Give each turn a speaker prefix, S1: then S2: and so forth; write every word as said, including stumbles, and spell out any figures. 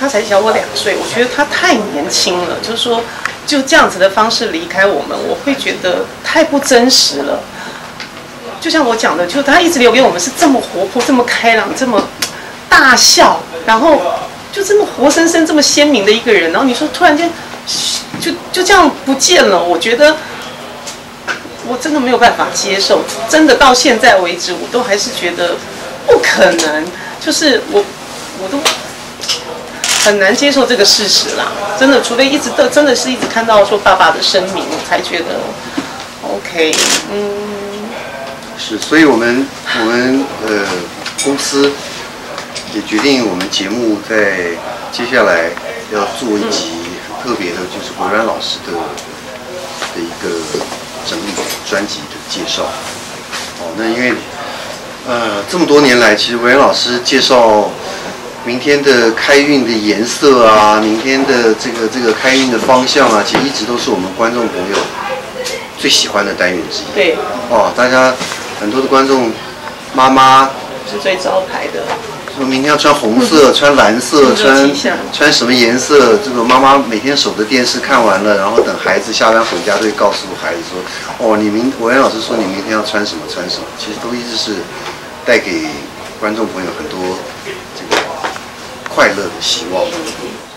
S1: 他才小我两岁，我觉得他太年轻了，就是说就这样子的方式离开我们，我会觉得太不真实了。就像我讲的，就是他一直留给我们是这么活泼、这么开朗、这么大笑，然后就这么活生生、这么鲜明的一个人，然后你说突然间就就这样不见了，我觉得我真的没有办法接受，真的到现在为止，我都还是觉得不可能，就是我我都。很难接受这个事实啦，真的，除非一直都真的是一直看到说爸爸的声明，我才觉得 OK， 嗯，
S2: 是，所以我们我们呃公司也决定，我们节目在接下来要做一集很特别的，就是维软老师的的一个整理专辑的介绍。哦，那因为呃这么多年来，其实维软老师介绍。明天的开运的颜色啊，明天的这个这个开运的方向啊，其实一直都是我们观众朋友最喜欢的单元之一。
S1: 对。
S2: 哦，大家很多的观众妈妈
S1: 是最招牌的。
S2: 说明天要穿红色、穿蓝色、穿穿什么颜色？这个妈妈每天守着电视看完了，然后等孩子下班回家，都会告诉孩子说：“哦，你明维软老师说你明天要穿什么穿什么。”其实都一直是带给观众朋友很多这个。快乐的希望。